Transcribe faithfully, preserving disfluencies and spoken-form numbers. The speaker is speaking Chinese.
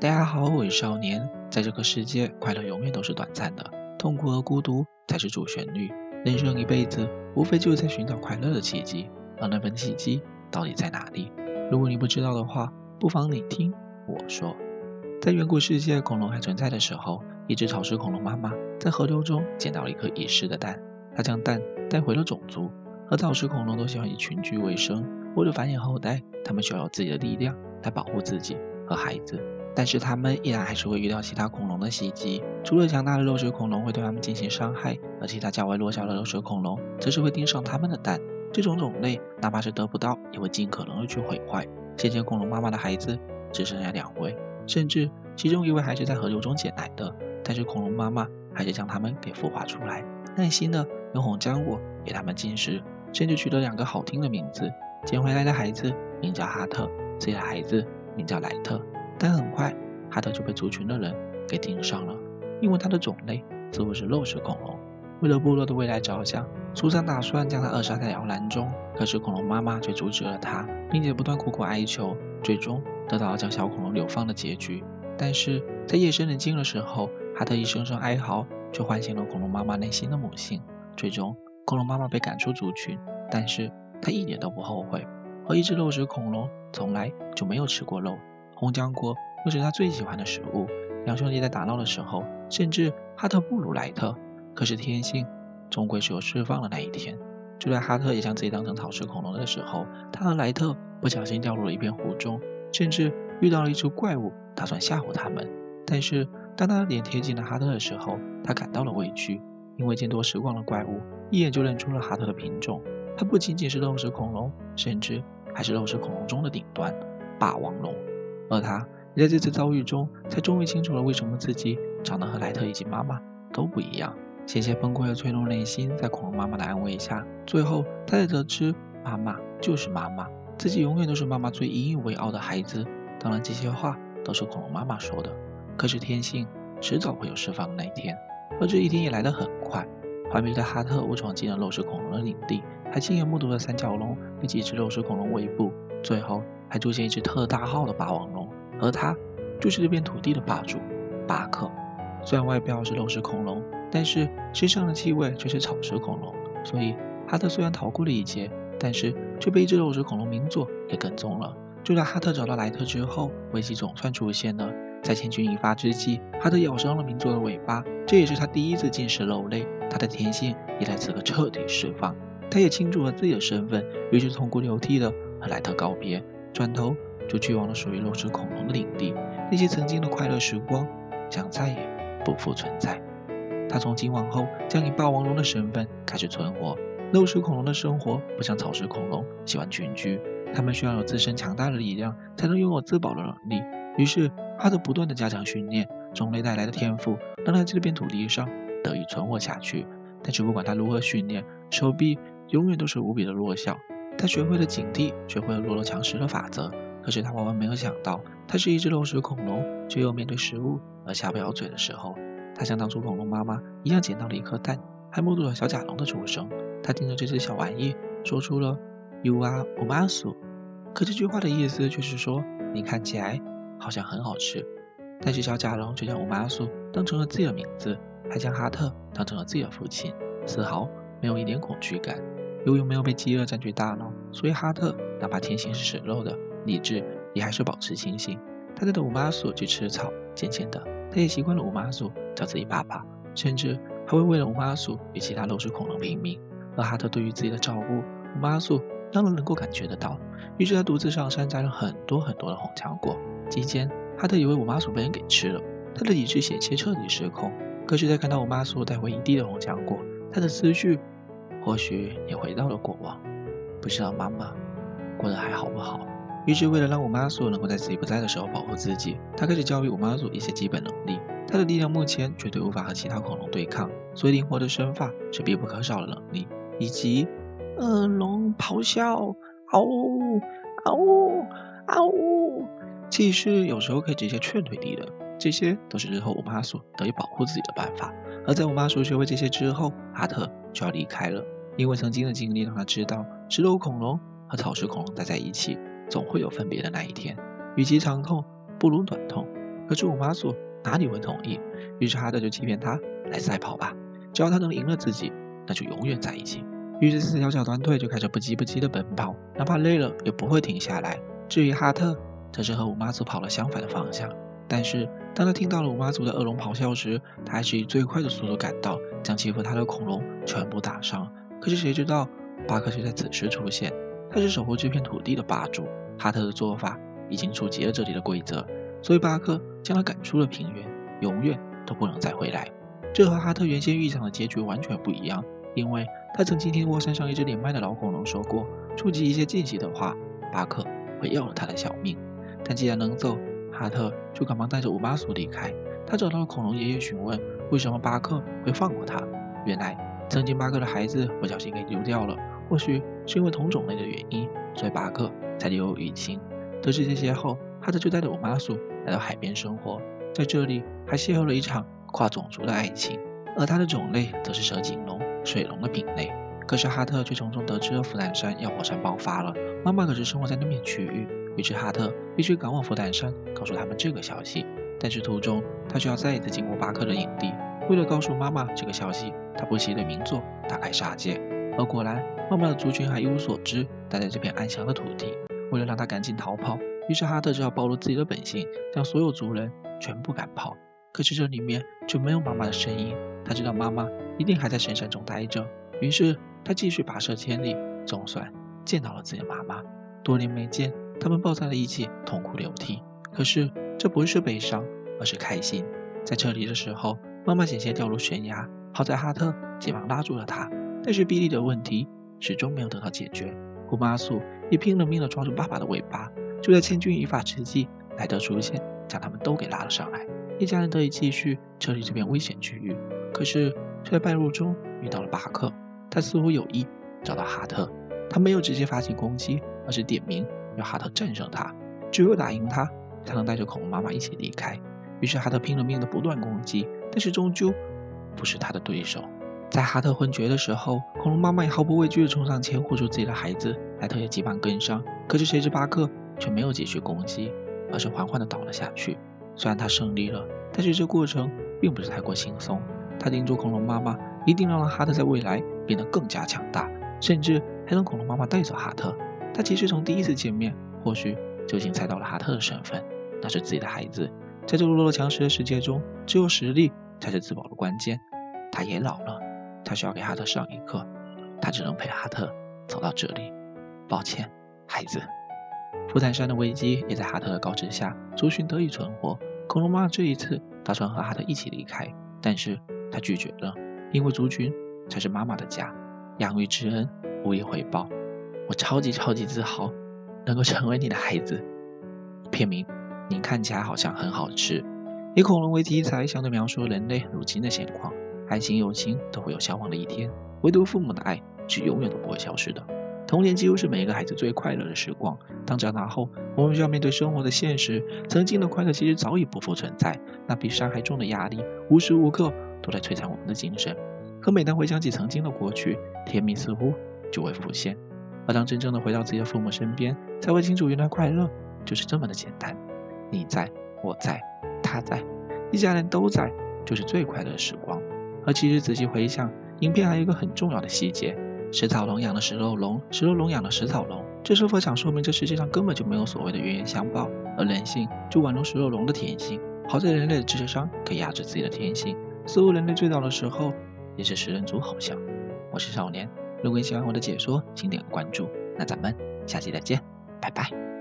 大家好，我是少年。在这个世界，快乐永远都是短暂的，痛苦和孤独才是主旋律。人生一辈子，无非就是在寻找快乐的契机，而那份契机到底在哪里？如果你不知道的话，不妨你听我说。在远古世界恐龙还存在的时候，一只草食恐龙妈妈在河流中捡到了一颗遗失的蛋，她将蛋带回了种族。而草食恐龙都喜欢以群居为生，为了繁衍后代，它们需要有自己的力量来保护自己和孩子。但是它们依然还是会遇到其他恐龙的袭击，除了强大的肉食恐龙会对它们进行伤害，而其他较为弱小的肉食恐龙则是会盯上它们的蛋。这种种类哪怕是得不到，也会尽可能的去毁坏。现前恐龙妈妈的孩子只剩下两位，甚至其中一位还是在河流中捡来的，但是恐龙妈妈还是将它们给孵化出来，耐心的用红浆果给它们进食，甚至取得两个好听的名字。捡回来的孩子名叫哈特，自己的孩子名叫莱特。但很快哈特就被族群的人给盯上了，因为他的种类似乎是肉食恐龙。为了部落的未来着想，族长打算将他扼杀在摇篮中，可是恐龙妈妈却阻止了他，并且不断苦苦哀求，最终得到了将小恐龙流放的结局。但是在夜深人静的时候，哈特一声声哀嚎却唤醒了恐龙妈妈内心的母性。最终恐龙妈妈被赶出族群，但是她一点都不后悔。而一只肉食恐龙从来就没有吃过肉，红浆果又是他最喜欢的食物。两兄弟在打闹的时候，甚至哈特不如莱特，可是天性终归是有释放的那一天。就在哈特也将自己当成草食恐龙的时候，他和莱特不小心掉入了一片湖中，甚至遇到了一只怪物，打算吓唬他们。但是当他的脸贴近了哈特的时候，他感到了畏惧，因为见多识广的怪物一眼就认出了哈特的品种。它不仅仅是肉食恐龙，甚至还是肉食恐龙中的顶端——霸王龙。而他也在这次遭遇中，才终于清楚了为什么自己长得和莱特以及妈妈都不一样。险些崩溃的脆弱内心，在恐龙妈妈的安慰下，最后他才得知妈妈就是妈妈，自己永远都是妈妈最引以为傲的孩子。当然，这些话都是恐龙妈妈说的，可是天性迟早会有释放的那一天，而这一天也来得很快。顽皮的哈特误闯进了肉食恐龙的领地，还亲眼目睹了三角龙被几只肉食恐龙围捕，最后还出现一只特大号的霸王龙，而他就是这片土地的霸主巴克。虽然外表是肉食恐龙，但是身上的气味却是草食恐龙，所以哈特虽然逃过了一劫，但是却被一只肉食恐龙名作给跟踪了。就在哈特找到莱特之后，危机总算出现了。在千钧一发之际，哈特咬伤了名作的尾巴，这也是他第一次进食肉类，他的天性也在此刻彻底释放。他也清楚了自己的身份，于是痛哭流涕的和莱特告别，转头就去往了属于肉食恐龙的领地。那些曾经的快乐时光将再也不复存在。他从今往后将以霸王龙的身份开始存活。肉食恐龙的生活不像草食恐龙喜欢群居，他们需要有自身强大的力量，才能拥有自保的能力。于是哈特不断的加强训练，种类带来的天赋让他在这片土地上得以存活下去。但是不管他如何训练，手臂永远都是无比的弱小。他学会了警惕，学会了弱肉强食的法则，可是他万万没有想到，他是一只肉食恐龙，只有面对食物而下不了嘴的时候，他像当初恐龙妈妈一样捡到了一颗蛋，还目睹了小甲龙的出生。他盯着这只小玩意说出了 You are umasu， 可这句话的意思却是说你看起来好像很好吃。但是小甲龙却将 umasu 当成了自己的名字，还将哈特当成了自己的父亲，丝毫没有一点恐惧感。由于没有被饥饿占据大脑，所以哈特哪怕天性是食肉的，理智也还是保持清醒。他带着五妈鼠去吃草，渐渐的他也习惯了五妈鼠叫自己爸爸，甚至还会为了五妈鼠与其他肉食恐龙拼命。而哈特对于自己的照顾，五妈鼠当然能够感觉得到，于是他独自上山摘了很多很多的红浆果。期间哈特以为五妈鼠被人给吃了，他的理智险些彻底失控。可是在看到五妈鼠带回一地的红浆果，他的思绪或许也回到了过往，不知道妈妈过得还好不好。于是为了让五妈鼠能够在自己不在的时候保护自己，他开始教育五妈鼠一些基本能力。他的力量目前绝对无法和其他恐龙对抗，所以灵活的身法是必不可少的能力，以及恶龙咆哮，嗷呜嗷呜嗷呜，气势有时候可以直接劝退敌人。这些都是日后五妈鼠得以保护自己的办法。而在五妈鼠学会这些之后，哈特就要离开了，因为曾经的经历让他知道，食肉恐龙和草食恐龙待在一起，总会有分别的那一天。与其长痛，不如短痛。 可是五妈祖哪里会同意？于是哈特就欺骗他来赛跑吧，只要他能赢了自己，那就永远在一起。于是四条小短腿就开始不急不急的奔跑，哪怕累了也不会停下来。至于哈特，则是和五妈祖跑了相反的方向。但是当他听到了五妈族的恶龙咆哮时，他还是以最快的速度赶到，将欺负他的恐龙全部打伤。可是谁知道巴克却在此时出现，他是守护这片土地的霸主。哈特的做法已经触及了这里的规则，所以巴克将他赶出了平原，永远都不能再回来。这和哈特原先预想的结局完全不一样，因为他曾经听过山上一只连麦的老恐龙说过，触及一些禁忌的话，巴克会要了他的小命。但既然能走，哈特就赶忙带着五妈族离开。他找到了恐龙爷爷询问为什么巴克会放过他。原来曾经巴克的孩子不小心给丢掉了，或许是因为同种类的原因，所以巴克才留有余情。得知这些后，哈特就带着五妈族来到海边生活，在这里还邂逅了一场跨种族的爱情。而他的种类则是蛇颈龙、水龙的品类。可是哈特却从中得知了福胆山要火山爆发了，妈妈可是生活在那片区域。于是哈特必须赶往福胆山，告诉他们这个消息。但是途中他却要再一次经过巴克的营地，为了告诉妈妈这个消息，他不惜对名作大开杀戒。而果然，妈妈的族群还一无所知，待在这片安详的土地。为了让他赶紧逃跑，于是哈特只好暴露自己的本性，将所有族人全部赶跑。可是这里面却没有妈妈的身影，他知道妈妈一定还在深山中待着。于是他继续跋涉千里，总算见到了自己的妈妈。多年没见，他们抱在了一起，痛哭流涕。可是这不是悲伤，而是开心。在撤离的时候，妈妈险些掉入悬崖，好在哈特急忙拉住了她。但是比利的问题始终没有得到解决，五妈素也拼了命地抓住爸爸的尾巴。就在千钧一发之际，莱德出现，将他们都给拉了上来。一家人得以继续撤离这片危险区域。可是却在半路中遇到了巴克，他似乎有意找到哈特。他没有直接发起攻击，而是点名要哈特战胜他，只有打赢他，才能带着恐龙妈妈一起离开。于是哈特拼了命的不断攻击，但是终究不是他的对手。在哈特昏厥的时候，恐龙妈妈也毫不畏惧地冲上前护住自己的孩子，莱特也急忙跟上。可是谁知巴克却没有继续攻击，而是缓缓地倒了下去。虽然他胜利了，但是这过程并不是太过轻松。他叮嘱恐龙妈妈一定要让哈特在未来变得更加强大，甚至还让恐龙妈妈带走哈特。他其实从第一次见面或许就已经猜到了哈特的身份，那是自己的孩子。在这个弱肉强食的世界中，只有实力才是自保的关键。他也老了，他需要给哈特上一课，他只能陪哈特走到这里。抱歉，孩子。福坦山的危机也在哈特的告知下，族群得以存活。恐龙妈妈这一次打算和哈特一起离开，但是他拒绝了，因为族群才是妈妈的家，养育之恩无以回报。我超级超级自豪能够成为你的孩子。片名，您看起来好像很好吃。以恐龙为题材，相对描述人类如今的现况，爱情友情都会有消亡的一天，唯独父母的爱是永远都不会消失的。童年几乎是每一个孩子最快乐的时光，当长大后我们需要面对生活的现实，曾经的快乐其实早已不复存在，那比山还重的压力无时无刻都在摧残我们的精神。可每当回想起曾经的过去，甜蜜似乎就会浮现。而当真正的回到自己的父母身边，才会清楚原来快乐就是这么的简单。你在，我在，他在，一家人都在，就是最快乐的时光。而其实仔细回想，影片还有一个很重要的细节，食草龙养了食肉龙，食肉龙养了食草龙，这是否想说明这世界上根本就没有所谓的冤冤相报，而人性就宛如食肉龙的天性。好在人类的智商可以压制自己的天性，似乎人类最早的时候也是食人族，好像。我是少年，如果你喜欢我的解说，请点个关注，那咱们下期再见，拜拜。